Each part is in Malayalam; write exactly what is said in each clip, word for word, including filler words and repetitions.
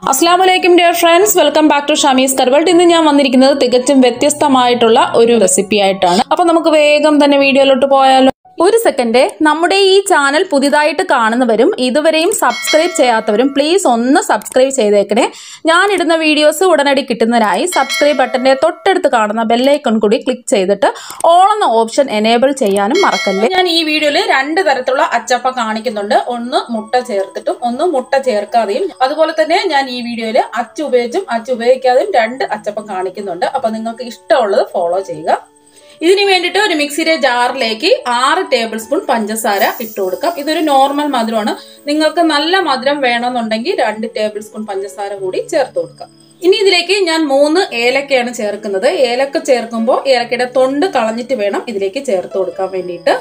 അസ്സലാമുഅലൈക്കും dear friends, welcome back to ഷമീസ് കർവൾട്ട്. ഇന്ന് ഞാൻ വന്നിരിക്കുന്നത് തികച്ചും വ്യത്യസ്തമായിട്ടുള്ള ഒരു റെസിപ്പി ആയിട്ടാണ്. അപ്പൊ നമുക്ക് വേഗം തന്നെ വീഡിയോയിലോട്ട് പോയാലോ. ഒരു സെക്കൻഡ്, നമ്മുടെ ഈ ചാനൽ പുതിയതായിട്ട് കാണുന്നവരും ഇതുവരെയും സബ്സ്ക്രൈബ് ചെയ്യാത്തവരും പ്ലീസ് ഒന്ന് സബ്സ്ക്രൈബ് ചെയ്തേക്കണേ. ഞാനിടുന്ന വീഡിയോസ് ഉടനടി കിട്ടുന്നതിനായി സബ്സ്ക്രൈബ് ബട്ടന്റെ തൊട്ടടുത്ത് കാണുന്ന ബെല്ലൈക്കൺ കൂടി ക്ലിക്ക് ചെയ്തിട്ട് ഓൾ എന്ന ഓപ്ഷൻ എനേബിൾ ചെയ്യാനും മറക്കല്ലേ. ഞാൻ ഈ വീഡിയോയിൽ രണ്ട് തരത്തിലുള്ള അച്ചപ്പം കാണിക്കുന്നുണ്ട്. ഒന്ന് മുട്ട ചേർത്തിട്ടും ഒന്ന് മുട്ട ചേർക്കാതെയും. അതുപോലെ തന്നെ ഞാൻ ഈ വീഡിയോയിൽ അച്ച് ഉപയോഗിച്ചും അച്ച് ഉപയോഗിക്കാതെയും രണ്ട് അച്ചപ്പം കാണിക്കുന്നുണ്ട്. അപ്പൊ നിങ്ങൾക്ക് ഇഷ്ടമുള്ളത് ഫോളോ ചെയ്യുക. ഇതിന് വേണ്ടിയിട്ട് ഒരു മിക്സിയുടെ ജാറിലേക്ക് ആറ് ടേബിൾ സ്പൂൺ പഞ്ചസാര ഇട്ട് കൊടുക്കാം. ഇതൊരു നോർമൽ മധുരമാണ്. നിങ്ങൾക്ക് നല്ല മധുരം വേണമെന്നുണ്ടെങ്കിൽ രണ്ട് ടേബിൾ സ്പൂൺ പഞ്ചസാര കൂടി ചേർത്ത് കൊടുക്കാം. ഇനി ഇതിലേക്ക് ഞാൻ മൂന്ന് ഏലക്കയാണ് ചേർക്കുന്നത്. ഏലക്ക ചേർക്കുമ്പോൾ ഏലക്കയുടെ തൊണ്ട് കളഞ്ഞിട്ട് വേണം ഇതിലേക്ക് ചേർത്ത് കൊടുക്കാൻ വേണ്ടിയിട്ട്.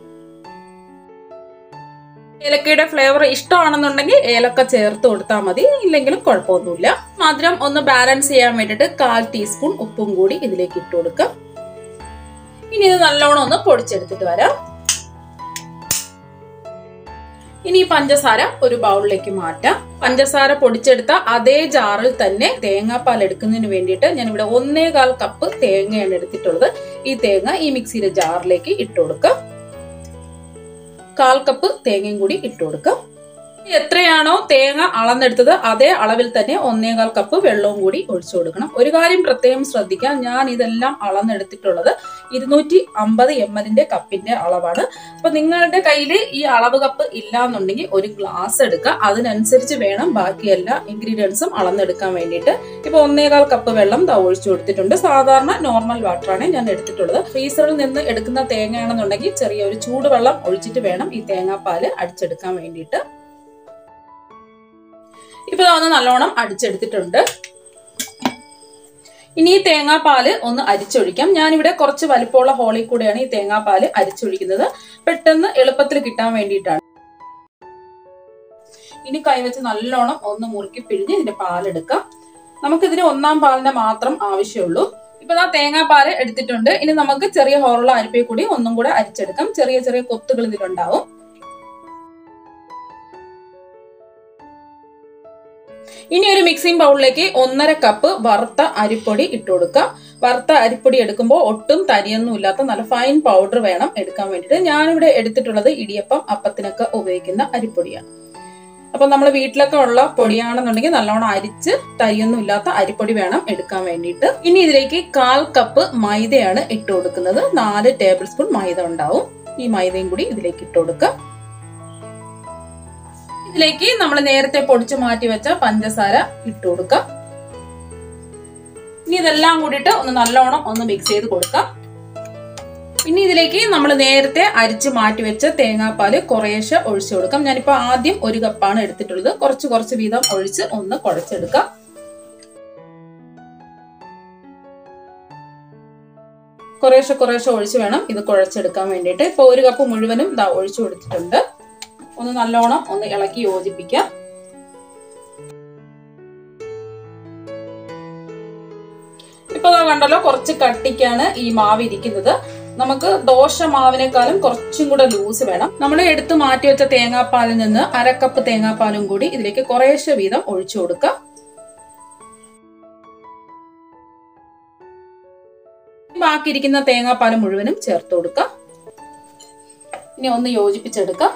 ഏലക്കയുടെ ഫ്ലേവർ ഇഷ്ടമാണെന്നുണ്ടെങ്കിൽ ഏലക്ക ചേർത്ത് കൊടുത്താൽ മതി, ഇല്ലെങ്കിലും കുഴപ്പമൊന്നുമില്ല. മധുരം ഒന്ന് ബാലൻസ് ചെയ്യാൻ വേണ്ടിയിട്ട് കാൽ ടീസ്പൂൺ ഉപ്പും കൂടി ഇതിലേക്ക് ഇട്ട് കൊടുക്കാം. ഇനി ഇത് നല്ലോണം ഒന്ന് പൊടിച്ചെടുത്തിട്ട് വരാം. ഇനി ഈ പഞ്ചസാര ഒരു ബൗളിലേക്ക് മാറ്റാം. പഞ്ചസാര പൊടിച്ചെടുത്ത അതേ ജാറിൽ തന്നെ തേങ്ങാപ്പാൽ എടുക്കുന്നതിന് വേണ്ടിയിട്ട് ഞാൻ ഇവിടെ ഒന്നേകാൽ കപ്പ് തേങ്ങയാണ് എടുത്തിട്ടുള്ളത്. ഈ തേങ്ങ ഈ മിക്സിയുടെ ജാറിലേക്ക് ഇട്ട് കൊടുക്കാം. കാൽ കപ്പ് തേങ്ങയും കൂടി ഇട്ട് കൊടുക്കാം. എത്രയാണോ തേങ്ങ അളന്നെടുത്തത് അതേ അളവിൽ തന്നെ ഒന്നേകാൽ കപ്പ് വെള്ളവും കൂടി ഒഴിച്ചു കൊടുക്കണം. ഒരു കാര്യം പ്രത്യേകം ശ്രദ്ധിക്കാം, ഞാൻ ഇതെല്ലാം അളന്നെടുത്തിട്ടുള്ളത് ഇരുന്നൂറ്റി അമ്പത് എം എല്ലിന്റെ കപ്പിന്റെ അളവാണ്. അപ്പൊ നിങ്ങളുടെ കയ്യിൽ ഈ അളവ് കപ്പ് ഇല്ലാന്നുണ്ടെങ്കിൽ ഒരു ഗ്ലാസ് എടുക്കുക. അതിനനുസരിച്ച് വേണം ബാക്കി എല്ലാ ഇൻഗ്രീഡിയൻസും അളന്നെടുക്കാൻ വേണ്ടിയിട്ട്. ഇപ്പൊ ഒന്നേകാൽ കപ്പ് വെള്ളം ഒഴിച്ചു കൊടുത്തിട്ടുണ്ട്. സാധാരണ നോർമൽ വാട്ടറാണ് ഞാൻ എടുത്തിട്ടുള്ളത്. ഫ്രീസറിൽ നിന്ന് എടുക്കുന്ന തേങ്ങയാണെന്നുണ്ടെങ്കിൽ ചെറിയൊരു ചൂടുവെള്ളം ഒഴിച്ചിട്ട് വേണം ഈ തേങ്ങാപ്പാല് അടിച്ചെടുക്കാൻ വേണ്ടിയിട്ട്. ഇപ്പൊ ഒന്ന് നല്ലോണം അടിച്ചെടുത്തിട്ടുണ്ട്. ഇനി ഈ തേങ്ങാപ്പാല് ഒന്ന് അരിച്ചൊഴിക്കാം. ഞാനിവിടെ കുറച്ച് വലിപ്പമുള്ള ഹോളിൽ കൂടെയാണ് ഈ തേങ്ങാപ്പാല് അരിച്ചൊഴിക്കുന്നത്. പെട്ടെന്ന് എളുപ്പത്തിൽ കിട്ടാൻ വേണ്ടിയിട്ടാണ്. ഇനി കൈവച്ച് നല്ലോണം ഒന്ന് മുറുക്കി പിഴിഞ്ഞ് ഇതിന്റെ പാലെടുക്കാം. നമുക്കിതിന് ഒന്നാം പാലിന്റെ മാത്രം ആവശ്യമുള്ളൂ. ഇപ്പൊ ആ തേങ്ങാപ്പാല് എടുത്തിട്ടുണ്ട്. ഇനി നമുക്ക് ചെറിയ ഹോളുള്ള അരിപ്പയിൽ കൂടി ഒന്നും കൂടെ അരിച്ചെടുക്കാം. ചെറിയ ചെറിയ കൊത്തുകൾ ഇതിലുണ്ടാവും. ഇനി ഒരു മിക്സിംഗ് ബൗളിലേക്ക് ഒന്നര കപ്പ് വറുത്ത അരിപ്പൊടി ഇട്ട് കൊടുക്കാം. വറുത്ത അരിപ്പൊടി എടുക്കുമ്പോൾ ഒട്ടും തരിയൊന്നും ഇല്ലാത്ത നല്ല ഫൈൻ പൗഡർ വേണം എടുക്കാൻ വേണ്ടിയിട്ട്. ഞാനിവിടെ എടുത്തിട്ടുള്ളത് ഇടിയപ്പം അപ്പത്തിനൊക്കെ ഉപയോഗിക്കുന്ന അരിപ്പൊടിയാണ്. അപ്പൊ നമ്മൾ വീട്ടിലൊക്കെ ഉള്ള പൊടിയാണെന്നുണ്ടെങ്കിൽ നല്ലോണം അരിച്ച് തരിയൊന്നും ഇല്ലാത്ത അരിപ്പൊടി വേണം എടുക്കാൻ വേണ്ടിയിട്ട്. ഇനി ഇതിലേക്ക് കാൽ കപ്പ് മൈദയാണ് ഇട്ട് കൊടുക്കുന്നത്. നാല് ടേബിൾ സ്പൂൺ മൈദ ഉണ്ടാവും. ഈ മൈദയും കൂടി ഇതിലേക്ക് ഇട്ട് കൊടുക്കാം. ഇതിലേക്ക് നമ്മൾ നേരത്തെ പൊടിച്ചു മാറ്റി വെച്ച പഞ്ചസാര ഇട്ട് കൊടുക്കാം. ഇനി ഇതെല്ലാം കൂടിയിട്ട് ഒന്ന് നല്ലോണം ഒന്ന് മിക്സ് ചെയ്ത് കൊടുക്കാം. ഇനി ഇതിലേക്ക് നമ്മൾ നേരത്തെ അരിച്ച് മാറ്റി വെച്ച തേങ്ങാപ്പാല് കുറേശ്ശെ ഒഴിച്ചു കൊടുക്കാം. ഞാനിപ്പോ ആദ്യം ഒരു കപ്പാണ് എടുത്തിട്ടുള്ളത്. കുറച്ച് കുറച്ച് വീതം ഒഴിച്ച് ഒന്ന് കുഴച്ചെടുക്കാം. കുറേശ്ശെ കുറേശ്ശെ ഒഴിച്ച് വേണം ഇത് കുഴച്ചെടുക്കാൻ വേണ്ടിയിട്ട്. ഇപ്പൊ ഒരു കപ്പ് മുഴുവനും ഇതാ ഒഴിച്ചു കൊടുത്തിട്ടുണ്ട്. ഒന്ന് നല്ലോണം ഒന്ന് ഇളക്കി യോജിപ്പിക്കാം. ഇപ്പൊ കണ്ടല്ലോ, കുറച്ച് കട്ടിക്കാണ് ഈ മാവ് ഇരിക്കുന്നത്. നമുക്ക് ദോശ മാവിനേക്കാളും കുറച്ചും കൂടെ ലൂസ് വേണം. നമ്മൾ എടുത്തു മാറ്റി വെച്ച തേങ്ങാപ്പാലിൽ നിന്ന് അരക്കപ്പ് തേങ്ങാപ്പാലും കൂടി ഇതിലേക്ക് കുറേശ്ശെ വീതം ഒഴിച്ചു കൊടുക്കാം. ബാക്കിയിരിക്കുന്ന തേങ്ങാപ്പാൽ മുഴുവനും ചേർത്ത് കൊടുക്കാം. ഇനി ഒന്ന് യോജിപ്പിച്ചെടുക്കാം.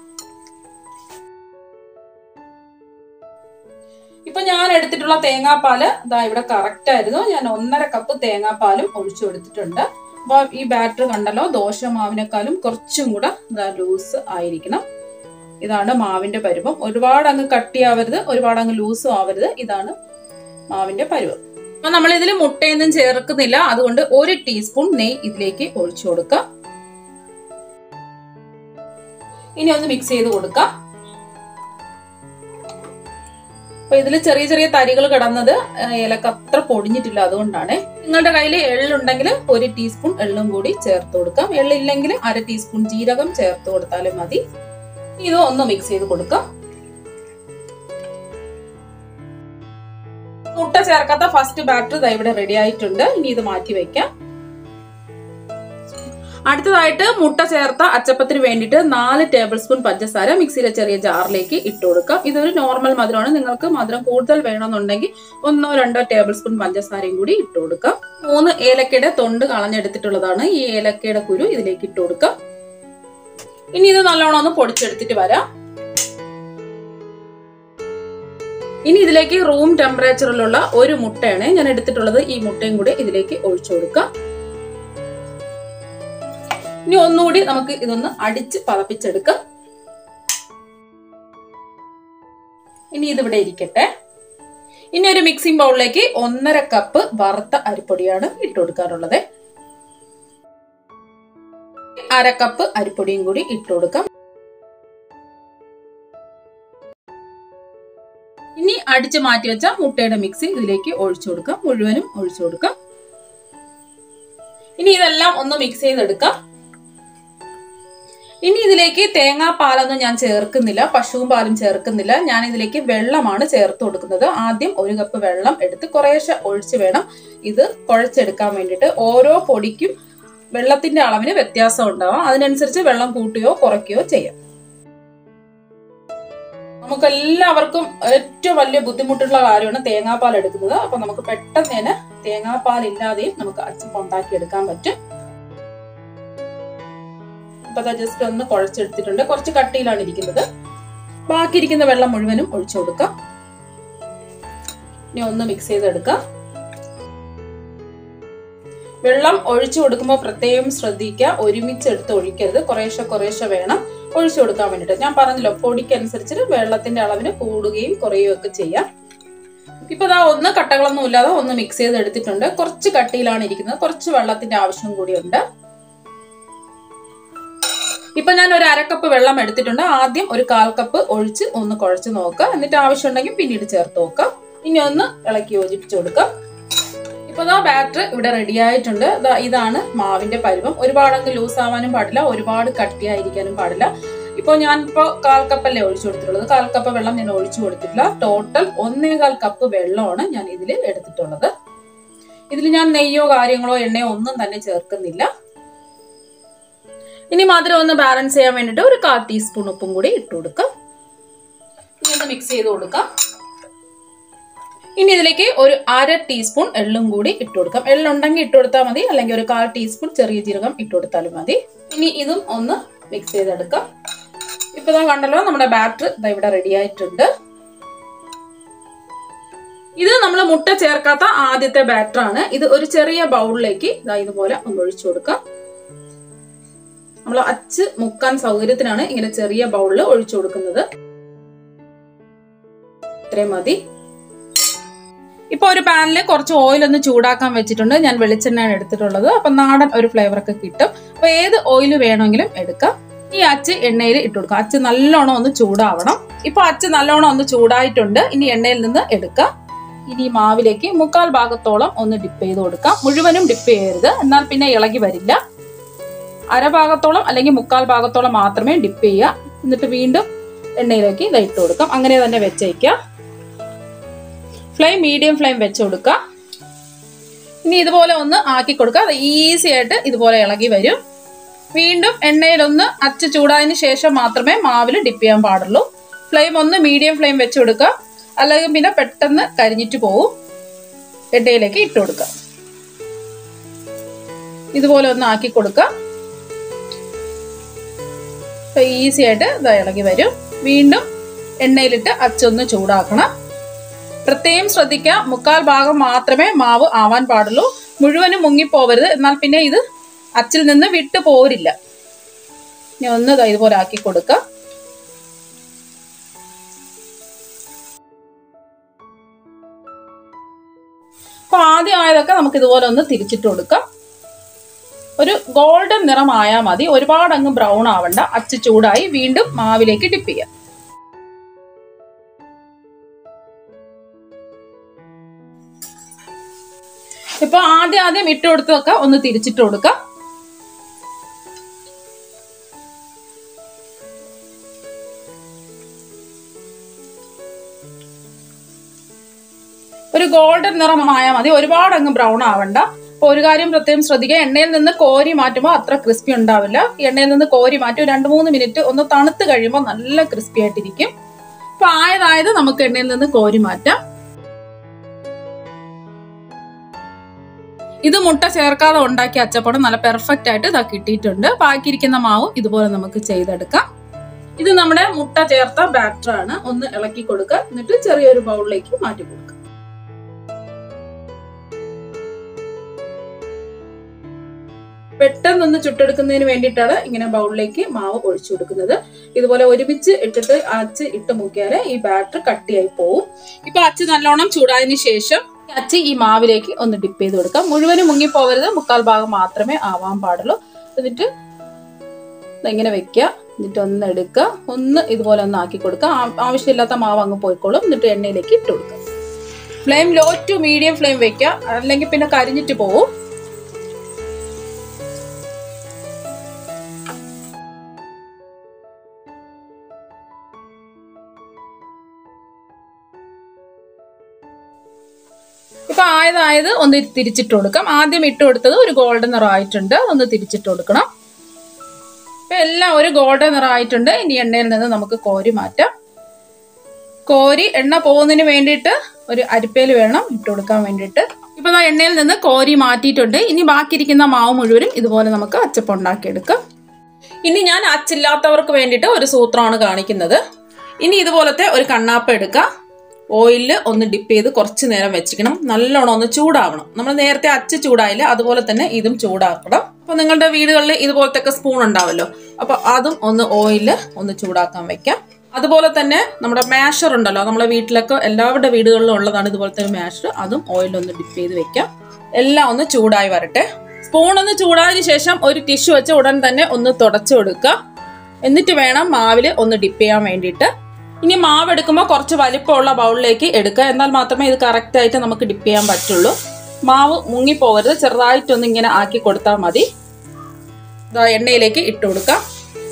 ഇപ്പൊ ഞാൻ എടുത്തിട്ടുള്ള തേങ്ങാപ്പാല് ഇതാ ഇവിടെ കറക്റ്റ് ആയിരുന്നു. ഞാൻ ഒന്നര കപ്പ് തേങ്ങാപ്പാലും ഒഴിച്ചു കൊടുത്തിട്ടുണ്ട്. അപ്പൊ ഈ ബാറ്റർ കണ്ടല്ലോ, ദോശ മാവിനേക്കാളും കുറച്ചും കൂടെ ഇതാ ലൂസ് ആയിരിക്കണം. ഇതാണ് മാവിന്റെ പരുവം. ഒരുപാട് അങ്ങ് കട്ടിയാവരുത്, ഒരുപാട് അങ്ങ് ലൂസും ആവരുത്. ഇതാണ് മാവിന്റെ പരുവം. അപ്പൊ നമ്മൾ ഇതിൽ മുട്ടയൊന്നും ചേർക്കുന്നില്ല. അതുകൊണ്ട് ഒരു ടീസ്പൂൺ നെയ്യ് ഇതിലേക്ക് ഒഴിച്ചു കൊടുക്കാം. ഇനി ഒന്ന് മിക്സ് ചെയ്ത് കൊടുക്കാം. അപ്പൊ ഇതിൽ ചെറിയ ചെറിയ തരികൾ കിടന്നത് ഏലക്ക അത്ര പൊടിഞ്ഞിട്ടില്ല, അതുകൊണ്ടാണ്. നിങ്ങളുടെ കയ്യിൽ എള്ളുണ്ടെങ്കിൽ ഒരു ടീസ്പൂൺ എള്ളും കൂടി ചേർത്ത് കൊടുക്കാം. എള്ളില്ലെങ്കിൽ അര ടീസ്പൂൺ ജീരകം ചേർത്ത് കൊടുത്താലും മതി. ഇത് ഒന്ന് മിക്സ് ചെയ്ത് കൊടുക്കാം. മുട്ട ചേർക്കാത്ത ഫസ്റ്റ് ബാറ്റർ ഇവിടെ റെഡി ആയിട്ടുണ്ട്. ഇനി ഇത് മാറ്റി വെക്കാം. അടുത്തതായിട്ട് മുട്ട ചേർത്ത അച്ചപ്പത്തിന് വേണ്ടിയിട്ട് നാല് ടേബിൾ സ്പൂൺ പഞ്ചസാര മിക്സിയിലെ ചെറിയ ജാറിലേക്ക് ഇട്ട് കൊടുക്കാം. ഇതൊരു നോർമൽ മധുരമാണ്. നിങ്ങൾക്ക് മധുരം കൂടുതൽ വേണമെന്നുണ്ടെങ്കിൽ ഒന്നോ രണ്ടോ ടേബിൾ സ്പൂൺ പഞ്ചസാരയും കൂടി ഇട്ട് കൊടുക്കാം. മൂന്ന് ഏലക്കയുടെ തൊണ്ട് കളഞ്ഞെടുത്തിട്ടുള്ളതാണ്. ഈ ഏലക്കയുടെ കുരു ഇതിലേക്ക് ഇട്ട് കൊടുക്കാം. ഇനി ഇത് നല്ലോണം ഒന്ന് പൊടിച്ചെടുത്തിട്ട് വരാം. ഇനി ഇതിലേക്ക് റൂം ടെമ്പറേച്ചറിലുള്ള ഒരു മുട്ടയാണ് ഞാൻ എടുത്തിട്ടുള്ളത്. ഈ മുട്ടയും കൂടി ഇതിലേക്ക് ഒഴിച്ചു കൊടുക്കാം. ഇനി ഒന്നുകൂടി നമുക്ക് ഇതൊന്ന് അടിച്ച് പതപ്പിച്ചെടുക്കാം. ഇനി ഇതിവിടെ ഇരിക്കട്ടെ. ഇനി ഒരു മിക്സിംഗ് ബൗളിലേക്ക് ഒന്നര കപ്പ് വറുത്ത അരിപ്പൊടിയാണ് ഇട്ട് കൊടുക്കാറുള്ളത്. അര കപ്പ് അരിപ്പൊടിയും കൂടി ഇട്ട് കൊടുക്കാം. ഇനി അടിച്ച് മാറ്റി വെച്ച മുട്ടയുടെ മിക്സി ഇതിലേക്ക് ഒഴിച്ചു കൊടുക്കാം. മുഴുവനും ഒഴിച്ചു കൊടുക്കാം. ഇനി ഇതെല്ലാം ഒന്ന് മിക്സ് ചെയ്തെടുക്കാം. ഇനി ഇതിലേക്ക് തേങ്ങാപ്പാലൊന്നും ഞാൻ ചേർക്കുന്നില്ല, പശുവും പാലും ചേർക്കുന്നില്ല. ഞാൻ ഇതിലേക്ക് വെള്ളമാണ് ചേർത്ത് കൊടുക്കുന്നത്. ആദ്യം ഒരു കപ്പ് വെള്ളം എടുത്ത് കുറേശ്ശെ ഒഴിച്ച് വേണം ഇത് കുഴച്ചെടുക്കാൻ വേണ്ടിയിട്ട്. ഓരോ പൊടിക്കും വെള്ളത്തിന്റെ അളവിന് വ്യത്യാസം ഉണ്ടാവാം. അതിനനുസരിച്ച് വെള്ളം കൂട്ടുകയോ കുറയ്ക്കുകയോ ചെയ്യാം. നമുക്ക് എല്ലാവർക്കും ഏറ്റവും വലിയ ബുദ്ധിമുട്ടുള്ള കാര്യമാണ് തേങ്ങാപ്പാൽ എടുക്കുന്നത്. അപ്പൊ നമുക്ക് പെട്ടെന്ന് തന്നെ തേങ്ങാപ്പാൽ ഇല്ലാതെയും നമുക്ക് അച്ചപ്പം ഉണ്ടാക്കി എടുക്കാൻ പറ്റും. അപ്പൊ അത് ജസ്റ്റ് ഒന്ന് കുഴച്ചെടുത്തിട്ടുണ്ട്. കുറച്ച് കട്ടിയിലാണ് ഇരിക്കുന്നത്. ബാക്കി ഇരിക്കുന്ന വെള്ളം മുഴുവനും ഒഴിച്ചു കൊടുക്കാം. ഇനി ഒന്ന് മിക്സ് ചെയ്തെടുക്കാം. വെള്ളം ഒഴിച്ചു കൊടുക്കുമ്പോൾ പ്രത്യേകം ശ്രദ്ധിക്കുക, ഒരുമിച്ചെടുത്ത് ഒഴിക്കരുത്. കുറേശ്ശെ കുറേശ്ശെ വേണം ഒഴിച്ചു കൊടുക്കാൻ വേണ്ടിട്ട്. ഞാൻ പറഞ്ഞല്ലോ, പൊടിക്കനുസരിച്ച് വെള്ളത്തിന്റെ അളവിന് കൂടുകയും കുറയുകയും ഒക്കെ ചെയ്യാം. ഇപ്പൊ ദാ ഒന്ന് കട്ടകളൊന്നും ഇല്ലാതെ ഒന്ന് മിക്സ് ചെയ്ത് എടുത്തിട്ടുണ്ട്. കുറച്ച് കട്ടിയിലാണ് ഇരിക്കുന്നത്. കുറച്ച് വെള്ളത്തിന്റെ ആവശ്യം കൂടിയുണ്ട്. ഇപ്പൊ ഞാൻ ഒരു അരക്കപ്പ് വെള്ളം എടുത്തിട്ടുണ്ട്. ആദ്യം ഒരു കാൽ കപ്പ് ഒഴിച്ച് ഒന്ന് കുഴച്ച് നോക്കുക. എന്നിട്ട് ആവശ്യമുണ്ടെങ്കിൽ പിന്നീട് ചേർത്ത് നോക്കാം. ഇനി ഒന്ന് ഇളക്കി യോജിപ്പിച്ചു കൊടുക്കാം. ഇപ്പൊ ദാ ബാറ്റർ ഇവിടെ റെഡി ആയിട്ടുണ്ട്. ഇതാണ് മാവിന്റെ പരുവം. ഒരുപാടങ്ങ് ലൂസ് ആവാനും പാടില്ല, ഒരുപാട് കട്ടിയായിരിക്കാനും പാടില്ല. ഇപ്പൊ ഞാൻ ഇപ്പൊ കാൽ കപ്പല്ലേ ഒഴിച്ചു കൊടുത്തിട്ടുള്ളത്. കാൽ കപ്പ് വെള്ളം ഞാൻ ഒഴിച്ചു കൊടുത്തിട്ടില്ല. ടോട്ടൽ ഒന്നേകാൽ കപ്പ് വെള്ളമാണ് ഞാൻ ഇതിൽ എടുത്തിട്ടുള്ളത്. ഇതിൽ ഞാൻ നെയ്യോ കാര്യങ്ങളോ എണ്ണയോ ഒന്നും തന്നെ ചേർക്കുന്നില്ല. ഇനി മധുരം ഒന്ന് ബാലൻസ് ചെയ്യാൻ വേണ്ടിട്ട് ഒരു കാൽ ടീസ്പൂൺ ഉപ്പും കൂടി ഇട്ട് കൊടുക്കാം. ഇനി ഒന്ന് മിക്സ് ചെയ്ത് കൊടുക്കാം. ഇനി ഇതിലേക്ക് ഒരു അര ടീസ്പൂൺ എള്ളും കൂടി ഇട്ട് കൊടുക്കാം. എള്ളുണ്ടെങ്കിൽ ഇട്ട് കൊടുത്താൽ മതി, അല്ലെങ്കിൽ ഒരു കാൽ ടീസ്പൂൺ ചെറിയ ജീരകം ഇട്ട് കൊടുത്താലും മതി. ഇനി ഇതും ഒന്ന് മിക്സ് ചെയ്തെടുക്കാം. ഇപ്പൊ ഇതാ കണ്ടല്ലോ, നമ്മുടെ ബാറ്റർ ഇവിടെ റെഡി ആയിട്ടുണ്ട്. ഇത് നമ്മൾ മുട്ട ചേർക്കാത്ത ആദ്യത്തെ ബാറ്റർ ആണ്. ഇത് ഒരു ചെറിയ ബൗളിലേക്ക് ഇതാ ഇതുപോലെ ഒന്ന് ഒഴിച്ചു കൊടുക്കാം. നമ്മൾ അച്ച് മുക്കാൻ സൗകര്യത്തിനാണ് ഇങ്ങനെ ചെറിയ ബൗളിൽ ഒഴിച്ചു കൊടുക്കുന്നത്. ഇത്രയും മതി. ഇപ്പൊ ഒരു പാനില് കുറച്ച് ഓയിൽ ഒന്ന് ചൂടാക്കാൻ വെച്ചിട്ടുണ്ട്. ഞാൻ വെളിച്ചെണ്ണയാണ് എടുത്തിട്ടുള്ളത്. അപ്പൊ നാടൻ ഒരു ഫ്ലേവർ ഒക്കെ കിട്ടും. അപ്പൊ ഏത് ഓയിൽ വേണമെങ്കിലും എടുക്കാം. ഈ അച്ച് എണ്ണയിൽ ഇട്ട് കൊടുക്കാം. അച്ച് നല്ലോണം ഒന്ന് ചൂടാവണം. ഇപ്പൊ അച്ച് നല്ലോണം ഒന്ന് ചൂടായിട്ടുണ്ട്. ഇനി എണ്ണയിൽ നിന്ന് എടുക്കാം. ഇനി മാവിലേക്ക് മുക്കാൽ ഭാഗത്തോളം ഒന്ന് ഡിപ്പ് ചെയ്ത് കൊടുക്കാം. മുഴുവനും ഡിപ്പ് ചെയ്യരുത്, എന്നാൽ പിന്നെ ഇളകി വരില്ല. അരഭാഗത്തോളം അല്ലെങ്കിൽ മുക്കാൽ ഭാഗത്തോളം മാത്രമേ ഡിപ്പ് ചെയ്യുക. എന്നിട്ട് വീണ്ടും എണ്ണയിലേക്ക് ഇത് ഇട്ട് കൊടുക്കാം. അങ്ങനെ തന്നെ വെച്ചേക്കാം. ഫ്ലെയിം മീഡിയം ഫ്ലെയിം വെച്ച് കൊടുക്കുക. ഇനി ഇതുപോലെ ഒന്ന് ആക്കി കൊടുക്കുക. അത് ഈസി ആയിട്ട് ഇതുപോലെ ഇളകി വരും. വീണ്ടും എണ്ണയിലൊന്ന് അച്ച് ചൂടായതിനു ശേഷം മാത്രമേ മാവിൽ ഡിപ്പ് ചെയ്യാൻ പാടുള്ളൂ. ഫ്ലെയിം ഒന്ന് മീഡിയം ഫ്ലെയിം വെച്ച് കൊടുക്കുക, അല്ലെങ്കിൽ പിന്നെ പെട്ടെന്ന് കരിഞ്ഞിട്ട് പോവും. എണ്ണയിലേക്ക് ഇട്ട് കൊടുക്കുക. ഇതുപോലെ ഒന്ന് ആക്കി കൊടുക്കുക. ഈസി ആയിട്ട് ഇത് ഇളകി വരും. വീണ്ടും എണ്ണയിലിട്ട് അച്ചൊന്ന് ചൂടാക്കണം. പ്രത്യേകം ശ്രദ്ധിക്കുക, മുക്കാൽ ഭാഗം മാത്രമേ മാവ് ആവാൻ പാടുള്ളൂ. മുഴുവനും മുങ്ങിപ്പോവരുത്, എന്നാൽ പിന്നെ ഇത് അച്ചിൽ നിന്ന് വിട്ടു പോരില്ല. ഇനി ഒന്ന് ഇതുപോലെ ആക്കി കൊടുക്കുക. അപ്പൊ ആദ്യം ആയതൊക്കെ നമുക്ക് ഇതുപോലെ ഒന്ന് തിരിച്ചിട്ട് കൊടുക്കാം. ഒരു ഗോൾഡൻ നിറമായാൽ മതി, ഒരുപാട് അങ്ങ് ബ്രൗൺ ആവണ്ട. അച്ച് ചൂടായി വീണ്ടും മാവിലേക്ക് ഡിപ്പ് ചെയ്യാം. ഇപ്പൊ ആദ്യം ആദ്യം ഇട്ട് കൊടുത്തൊക്കെ ഒന്ന് തിരിച്ചിട്ട് കൊടുക്കാം. ഒരു ഗോൾഡൻ നിറമായാൽ മതി, ഒരുപാട് അങ്ങ് ബ്രൗൺ ആവണ്ട. അപ്പോൾ ഒരു കാര്യം പ്രത്യേകം ശ്രദ്ധിക്കുക, എണ്ണയിൽ നിന്ന് കോരി മാറ്റുമ്പോൾ അത്ര ക്രിസ്പി ഉണ്ടാവില്ല. എണ്ണയിൽ നിന്ന് കോരി മാറ്റി ഒരു രണ്ട് മൂന്ന് മിനിറ്റ് ഒന്ന് തണുത്ത് കഴിയുമ്പോൾ നല്ല ക്രിസ്പി ആയിട്ടിരിക്കും. അപ്പൊ ആയതായത് നമുക്ക് എണ്ണയിൽ നിന്ന് കോരി മാറ്റാം. ഇത് മുട്ട ചേർക്കാതെ ഉണ്ടാക്കിയ അച്ചപ്പഴം നല്ല പെർഫെക്റ്റ് ആയിട്ട് ഇതാ കിട്ടിയിട്ടുണ്ട്. ബാക്കിയിരിക്കുന്ന മാവും ഇതുപോലെ നമുക്ക് ചെയ്തെടുക്കാം. ഇത് നമ്മുടെ മുട്ട ചേർത്ത ബാറ്റർ ആണ്. ഒന്ന് ഇളക്കി കൊടുക്കുക, എന്നിട്ട് ചെറിയൊരു ബൗളിലേക്ക് മാറ്റി കൊടുക്കുക. പെട്ടെന്നൊന്ന് ചുട്ടെടുക്കുന്നതിന് വേണ്ടിയിട്ടാണ് ഇങ്ങനെ ബൗളിലേക്ക് മാവ് ഒഴിച്ചു കൊടുക്കുന്നത്. ഇതുപോലെ ഒരുമിച്ച് ഇട്ടിട്ട് അച്ച് ഇട്ട് മുക്കിയാൽ ഈ ബാറ്റർ കട്ടിയായി പോവും. ഇപ്പൊ അച്ച് നല്ലോണം ചൂടായതിനു ശേഷം അച്ച് ഈ മാവിലേക്ക് ഒന്ന് ഡിപ്പ് ചെയ്ത് കൊടുക്കാം. മുഴുവനും മുങ്ങിപ്പോവരുത്, മുക്കാൽ ഭാഗം മാത്രമേ ആവാൻ പാടുള്ളൂ. എന്നിട്ട് ഇങ്ങനെ വെക്കുക, എന്നിട്ട് ഒന്ന് എടുക്കുക, ഒന്ന് ഇതുപോലെ ഒന്ന് ആക്കി കൊടുക്കുക. ആവശ്യമില്ലാത്ത മാവ് അങ്ങ് പോയിക്കോളും. എന്നിട്ട് എണ്ണയിലേക്ക് ഇട്ട് കൊടുക്കുക. Flame low to medium flame വെക്കുക, അല്ലെങ്കിൽ പിന്നെ കരിഞ്ഞിട്ട് പോവും. ഇപ്പൊ ആയതായത് ഒന്ന് തിരിച്ചിട്ട് കൊടുക്കാം. ആദ്യം ഇട്ട് കൊടുത്തത് ഒരു ഗോൾഡൻ നിറമായിട്ടുണ്ട്, ഒന്ന് തിരിച്ചിട്ട് കൊടുക്കണം. ഇപ്പൊ എല്ലാം ഒരു ഗോൾഡൻ നിറമായിട്ടുണ്ട്. ഇനി എണ്ണയിൽ നിന്ന് നമുക്ക് കോരി മാറ്റാം. കോരി എണ്ണ പോകുന്നതിന് വേണ്ടിയിട്ട് ഒരു അരിപ്പയിൽ വേണം ഇട്ട് കൊടുക്കാൻ വേണ്ടിയിട്ട്. ഇപ്പൊ എണ്ണയിൽ നിന്ന് കോരി മാറ്റിയിട്ടുണ്ട്. ഇനി ബാക്കിയിരിക്കുന്ന മാവ് മുഴുവനും ഇതുപോലെ നമുക്ക് അച്ചപ്പം ഉണ്ടാക്കിയെടുക്കാം. ഇനി ഞാൻ അച്ചില്ലാത്തവർക്ക് വേണ്ടിയിട്ട് ഒരു സൂത്രമാണ് കാണിക്കുന്നത്. ഇനി ഇതുപോലത്തെ ഒരു കണ്ണാപ്പ എടുക്കാം. ഓയിലിൽ ഒന്ന് ഡിപ്പ് ചെയ്ത് കുറച്ച് നേരം വെച്ചിക്കണം. നല്ലോണം ഒന്ന് ചൂടാവണം. നമ്മൾ നേരത്തെ അച്ച് ചൂടായില്ല, അതുപോലെ തന്നെ ഇതും ചൂടാക്കണം. അപ്പൊ നിങ്ങളുടെ വീടുകളിൽ ഇതുപോലത്തെ ഒക്കെ സ്പൂൺ ഉണ്ടാവല്ലോ, അപ്പൊ അതും ഒന്ന് ഓയിലിൽ ഒന്ന് ചൂടാക്കാൻ വെക്കാം. അതുപോലെ തന്നെ നമ്മുടെ മാഷർ ഉണ്ടല്ലോ, നമ്മളെ വീട്ടിലൊക്കെ എല്ലാവരുടെ വീടുകളിലും ഉള്ളതാണ് ഇതുപോലത്തെ ഒരു മാഷർ, അതും ഓയിലിൽ ഒന്ന് ഡിപ്പ് ചെയ്ത് വെക്കാം. എല്ലാം ഒന്ന് ചൂടായി വരട്ടെ. സ്പൂൺ ഒന്ന് ചൂടായതിനു ശേഷം ഒരു ടിഷ്യൂ വെച്ച് ഉടൻ തന്നെ ഒന്ന് തുടച്ചു കൊടുക്കുക. എന്നിട്ട് വേണം മാവില് ഒന്ന് ഡിപ്പ് ചെയ്യാൻ വേണ്ടിയിട്ട്. ഇനി മാവ് എടുക്കുമ്പോൾ കുറച്ച് വലിപ്പമുള്ള ബൗളിലേക്ക് എടുക്കുക. എന്നാൽ മാത്രമേ ഇത് കറക്റ്റ് ആയിട്ട് നമുക്ക് ഡിപ്പ് ചെയ്യാൻ പറ്റുള്ളൂ. മാവ് മുങ്ങിപ്പോകരുത്, ചെറുതായിട്ടൊന്ന് ഇങ്ങനെ ആക്കി കൊടുത്താൽ മതി. ഇതാ എണ്ണയിലേക്ക് ഇട്ട് കൊടുക്കാം.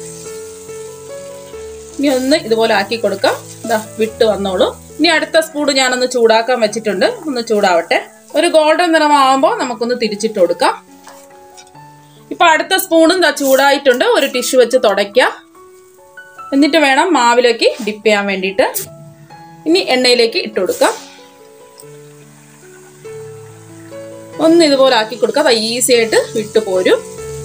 ഇനി ഒന്ന് ഇതുപോലെ ആക്കി കൊടുക്കാം. ഇതാ വിട്ട് വന്നോളൂ. ഇനി അടുത്ത സ്പൂൺ ഞാനൊന്ന് ചൂടാക്കാൻ വെച്ചിട്ടുണ്ട്, ഒന്ന് ചൂടാവട്ടെ. ഒരു ഗോൾഡൻ നിറമാകുമ്പോൾ നമുക്കൊന്ന് തിരിച്ചിട്ട് കൊടുക്കാം. ഇപ്പൊ അടുത്ത സ്പൂണും ഇതാ ചൂടായിട്ടുണ്ട്. ഒരു ടിഷ്യൂ വെച്ച് തുടയ്ക്കുക. എന്നിട്ട് വേണം മാവിലേക്ക് ഡിപ്പ് ചെയ്യാൻ വേണ്ടിയിട്ട്. ഇനി എണ്ണയിലേക്ക് ഇട്ട് കൊടുക്കാം. ഒന്ന് ഇതുപോലെ ആക്കി കൊടുക്കാം. അത് ഈസി ആയിട്ട് വിട്ടു പോരും.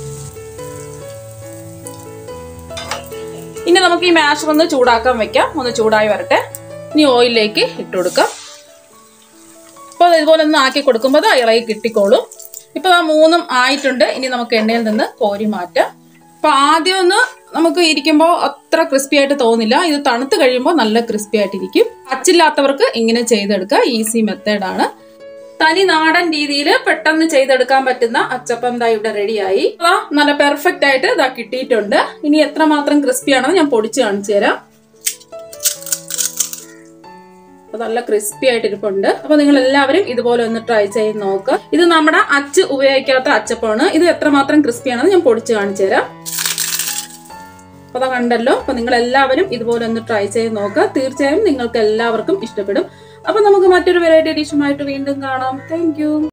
ഇനി നമുക്ക് ഈ മാഷർ ഒന്ന് ചൂടാക്കാൻ വെക്കാം. ഒന്ന് ചൂടായി വരട്ടെ. ഇനി ഓയിലിലേക്ക് ഇട്ട് കൊടുക്കാം. അപ്പോൾ ഇതുപോലെ ഒന്ന് ആക്കി കൊടുക്കുമ്പോൾ അത് ഇളകി കിട്ടിക്കോളും. ഇപ്പൊ ആ മൂന്നും ആയിട്ടുണ്ട്. ഇനി നമുക്ക് എണ്ണയിൽ നിന്ന് കോരി മാറ്റാം. അപ്പൊ ആദ്യം ഒന്ന് നമുക്ക് ഇരിക്കുമ്പോൾ അത്ര ക്രിസ്പി ആയിട്ട് തോന്നില്ല. ഇത് തണുത്ത് കഴിയുമ്പോൾ നല്ല ക്രിസ്പി ആയിട്ടിരിക്കും. അച്ചില്ലാത്തവർക്ക് ഇങ്ങനെ ചെയ്തെടുക്കുക. ഈസി മെത്തേഡാണ്. തനി നാടൻ രീതിയിൽ പെട്ടെന്ന് ചെയ്തെടുക്കാൻ പറ്റുന്ന അച്ചപ്പം ദാ ഇവിടെ റെഡിയായി. അതാ നല്ല പെർഫെക്റ്റ് ആയിട്ട് ഇതാ കിട്ടിയിട്ടുണ്ട്. ഇനി എത്രമാത്രം ക്രിസ്പി ആണെന്ന് ഞാൻ പൊടിച്ച് കാണിച്ചു തരാം. നല്ല ക്രിസ്പി ആയിട്ടിരിപ്പുണ്ട്. അപ്പൊ നിങ്ങൾ എല്ലാവരും ഇതുപോലെ ഒന്ന് ട്രൈ ചെയ്ത് നോക്കുക. ഇത് നമ്മുടെ അച്ച് ഉപയോഗിക്കാത്ത അച്ചപ്പമാണ്. ഇത് എത്രമാത്രം ക്രിസ്പി ആണെന്ന് ഞാൻ പൊടിച്ച് കാണിച്ചു തരാം. അപ്പൊ അതാ കണ്ടല്ലോ. അപ്പൊ നിങ്ങൾ എല്ലാവരും ഇതുപോലെ ഒന്ന് ട്രൈ ചെയ്ത് നോക്കുക. തീർച്ചയായും നിങ്ങൾക്ക് എല്ലാവർക്കും ഇഷ്ടപ്പെടും. അപ്പൊ നമുക്ക് മറ്റൊരു വെറൈറ്റി ഡിഷുമായിട്ട് വീണ്ടും കാണാം. Thank U.